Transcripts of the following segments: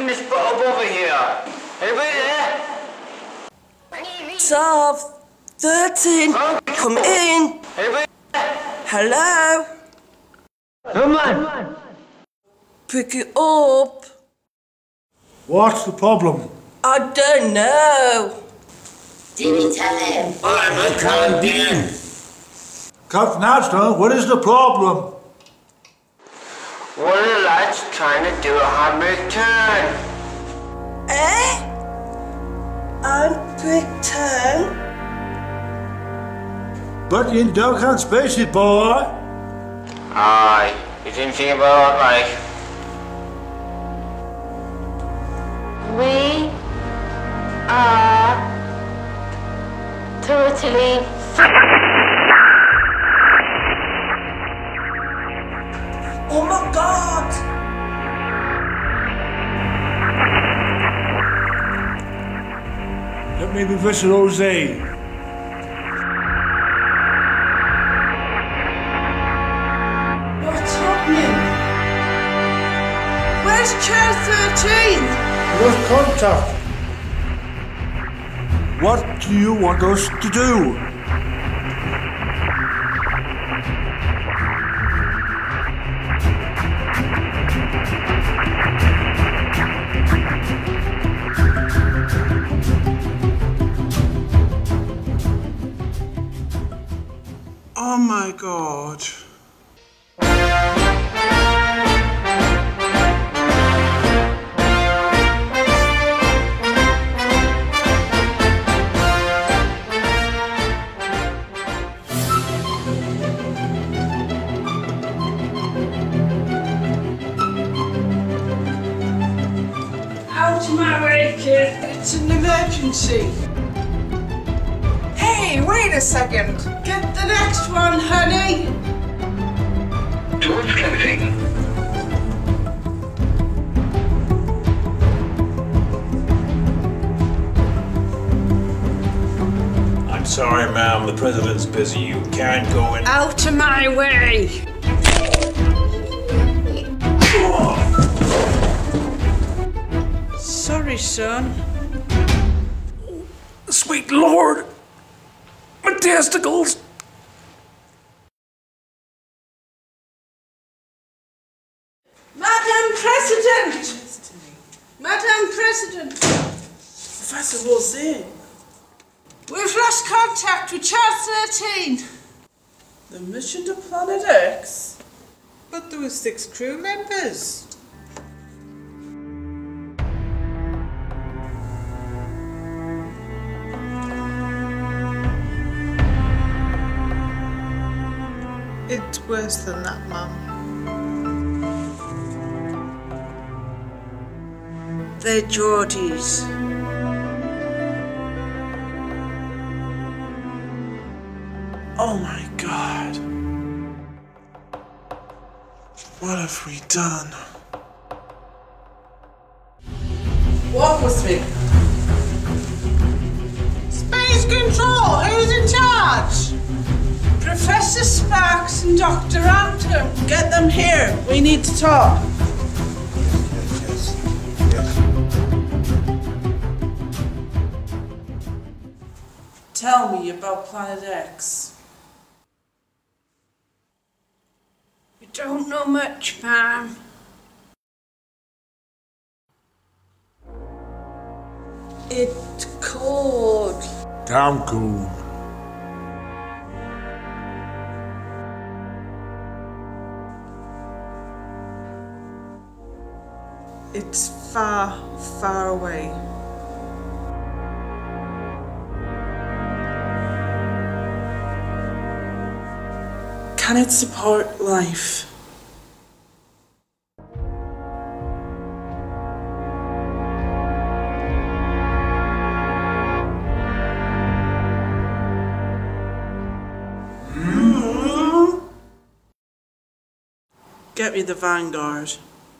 the spot over here. Anybody there? Tav, 13, come in. Anybody there? Hello. Come on. Pick it up. What's the problem? I don't know. Didn't tell him. I'm a canteen. Captain Ashton, what is the problem? One of the lads trying to do a handbrake turn. Eh? Handbrake turn? But you can't spaceship, boy. Aye, you didn't think about it, like. We are totally. Oh my God! Let me be Professor Jose. What's happening? Where's Chair 13? Lost contact. What do you want us to do? Oh my God. Out of my way, kid. It's an emergency. Hey, wait a second. Get the next one, honey. Towards closing. I'm sorry, ma'am. The president's busy. You can't go in. Out of my way. Sorry, son. Sweet Lord! My testicles! Madam President! Madam President! Professor Jose. We've lost contact with Chair 13. The mission to Planet X? But there were 6 crew members. It's worse than that, Mum. They're Geordies. Oh my God. What have we done? Walk with me. Space Control, who's in charge? Professor Sparks and Dr. Antrim. Get them here. We need to talk. Tell me about Planet X. You don't know much, ma'am. It's cold. Damn cool. It's far, far away. Can it support life? Get me the Vanguard.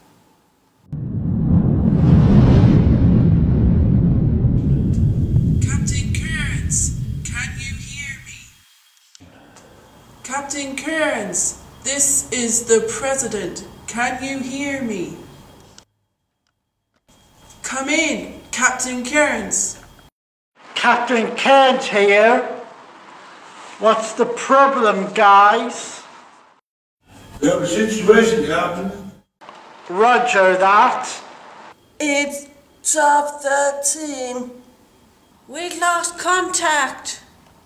Captain Kearns, can you hear me? Captain Kearns, this is the President. Can you hear me? Come in, Captain Cairns. Captain Cairns here. What's the problem, guys? We have a situation, Captain. Roger that. It's Top 13. We lost contact.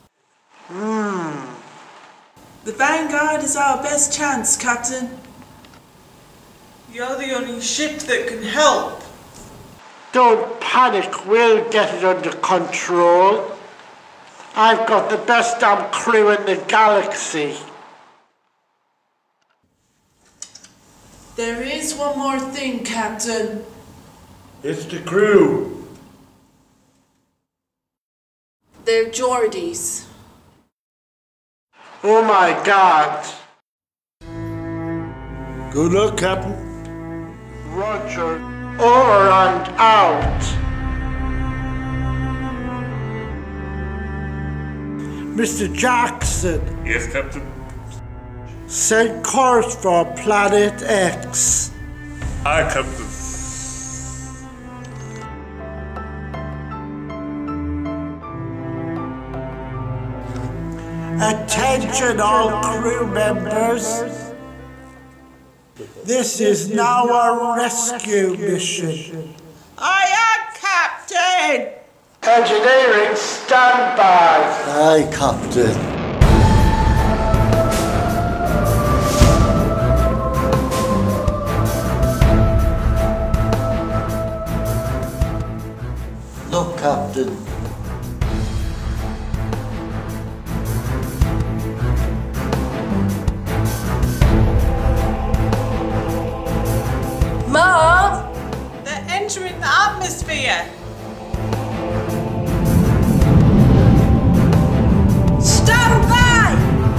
The Vanguard is our best chance, Captain. You're the only ship that can help. Don't panic, we'll get it under control. I've got the best damn crew in the galaxy. There is one more thing, Captain. It's the crew. They're Geordies. Oh my God. Good luck, Captain. Roger. Over and out. Mr. Jackson, Yes, Captain. set course for Planet X. Aye, Captain. Attention all crew members. This is now a rescue mission. I am Captain. Engineering standby. Aye, Captain. Look, Captain. Mom. They're entering the atmosphere. Stand by.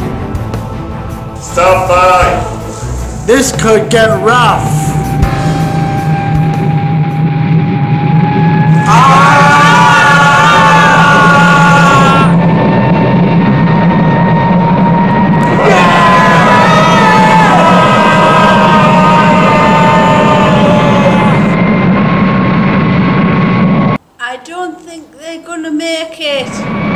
Stop by! This could get rough. I don't think they're gonna make it.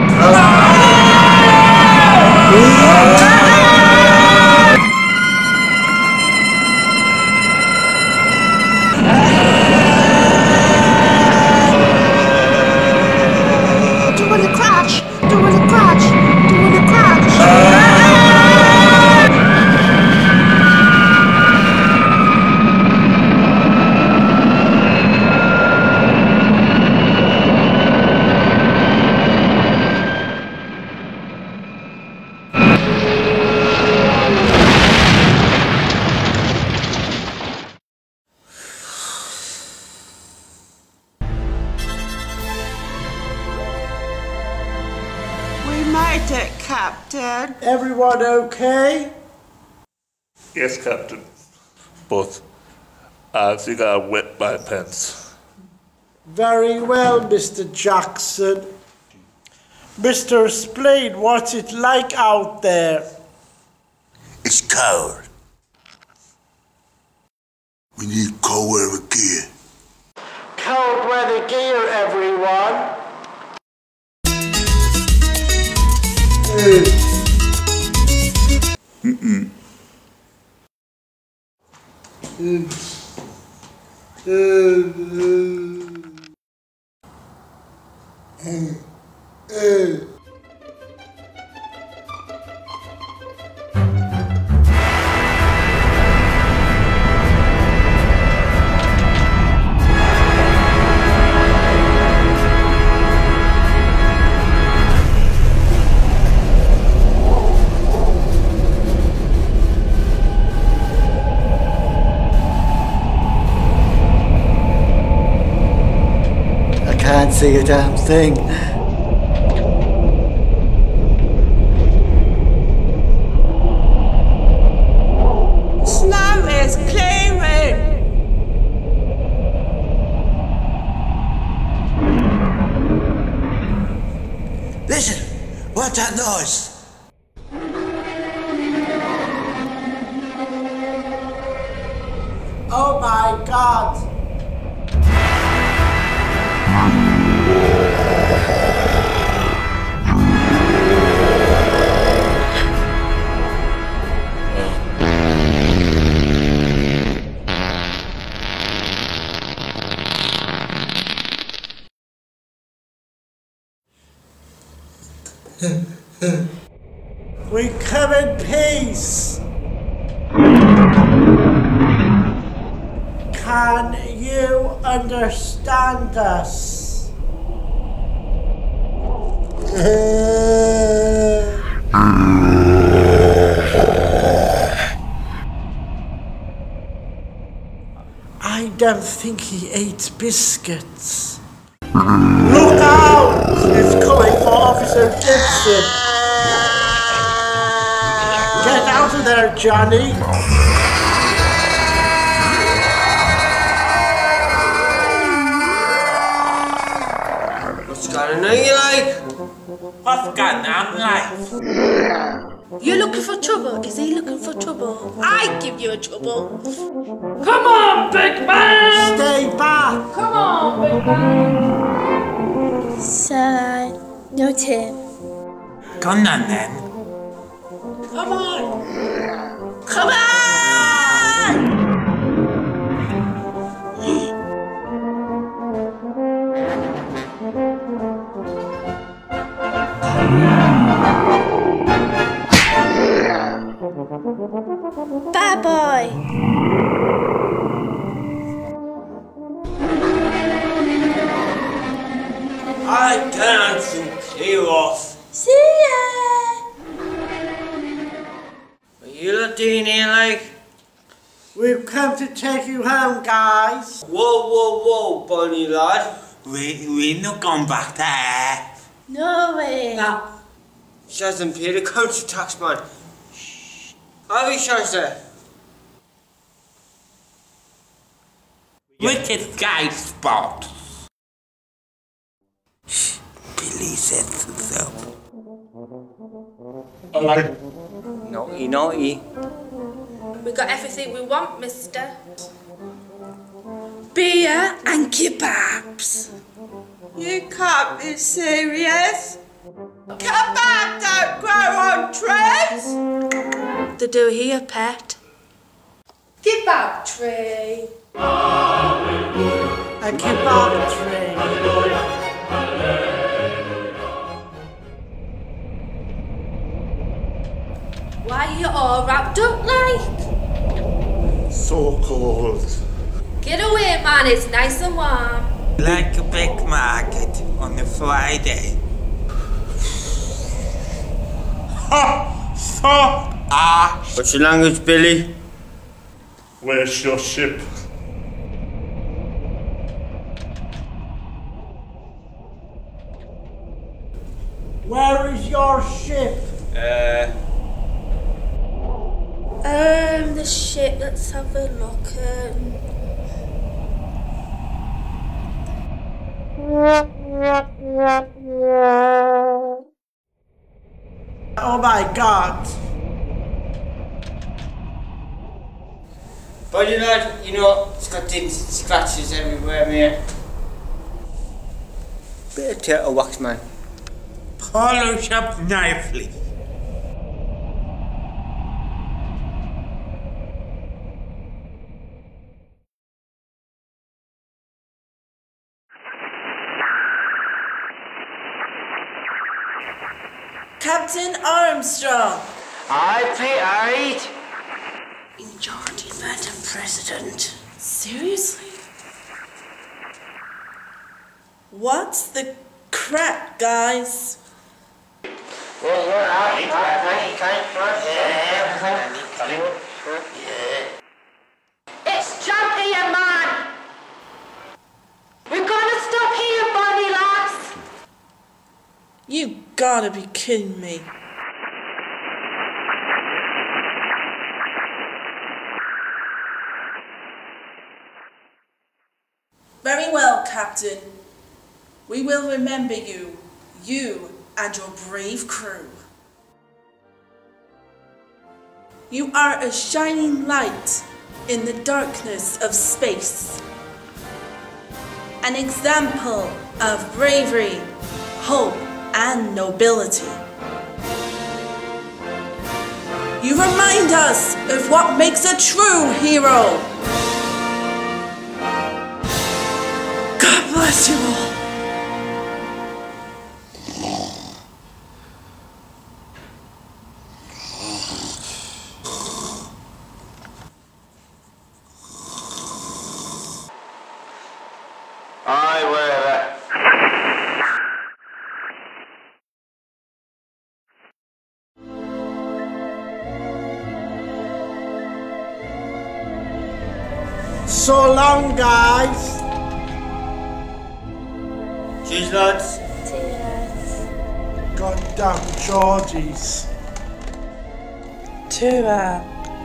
Doing a crash, doing a crash, doing a crash. We made it, Captain. Everyone okay? Yes, Captain. But I think I wet my pants. Very well, Mr. Jackson. Mr. Explain, what's it like out there? It's cold. We need cold weather gear. Cold weather gear, everyone. I can't see a damn thing. Snow is clearing. Listen, what's that noise? Oh my God. We come in peace. Can you understand us? I don't think he ate biscuits. Look out! It's coming for Officer Gibson. Get out of there, Johnny. What's going on, you like? What's going on, like? You're looking for trouble? Is he looking for trouble? I give you a trouble. Come on, big man! Stay back. Come on, big man! Sir, no Tim. Come on, then. Come on! Come on! Bad boy. I can't clear off. See ya. What you lot doing here, like? We've come to take you home, guys. Whoa, bunny lad. We're not going back there. No way. No. She hasn't paid a council tax, man. Shh. Have you, Shasta? Wicked guy spot. Billy said so. Naughty. We got everything we want, mister. Beer and kebabs. You can't be serious. Kebabs don't grow on trees. They do here, pet. Kebab tree. A kebab tray. Why are you all wrapped up like? So cold. Get away, man, it's nice and warm. Like a big market on a Friday. Ha! So ash. What's your language, Billy? Where's your ship? Where is your ship? The ship, let's have a look. Oh my God. Bunny lad, you know, it's got dents and scratches everywhere, mate. Bit of turtle wax, man. Polish up nicely. Captain Armstrong. Aye. Geordie, Madam President. Seriously? What's the crap, guys? It's jump here, man! We're gonna stop here, bunny lass! You gotta be kidding me. Very well, Captain. We will remember you and your brave crew. You are a shining light in the darkness of space. An example of bravery, hope, and nobility. You remind us of what makes a true hero. God bless you all. So long, guys. Cheers, lads. Goddamn Geordies. Tura.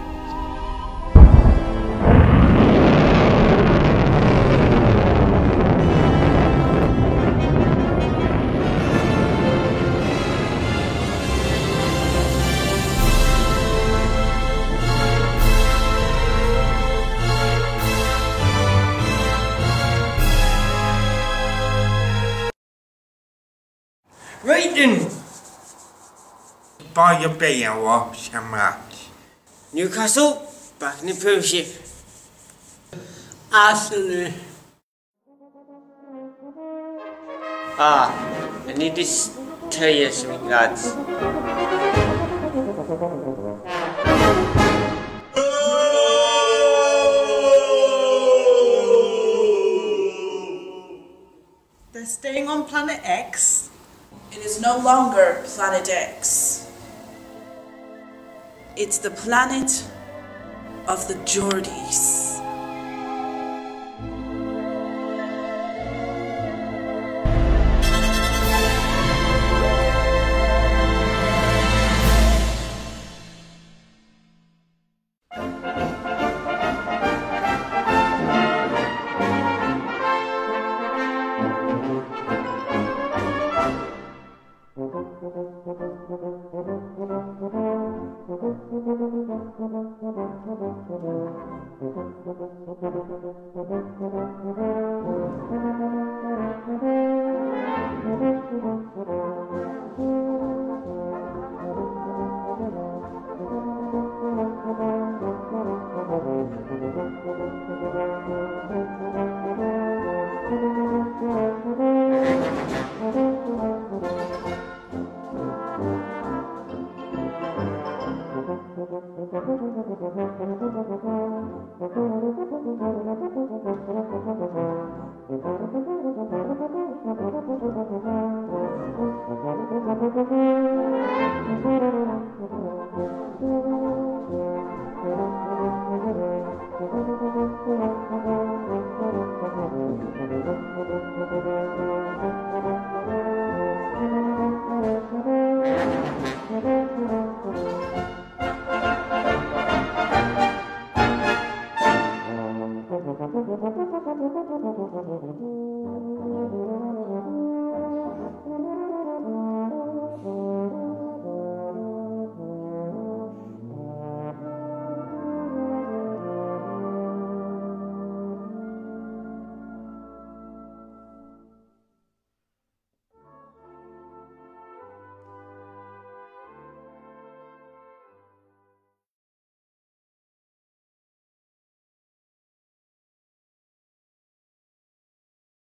Right then. Buy your beer or some much. Newcastle, back in the Premiership. Arsenal. I need to tell you something, lads. They're staying on Planet X. It is no longer Planet X. It's the planet of the Geordies.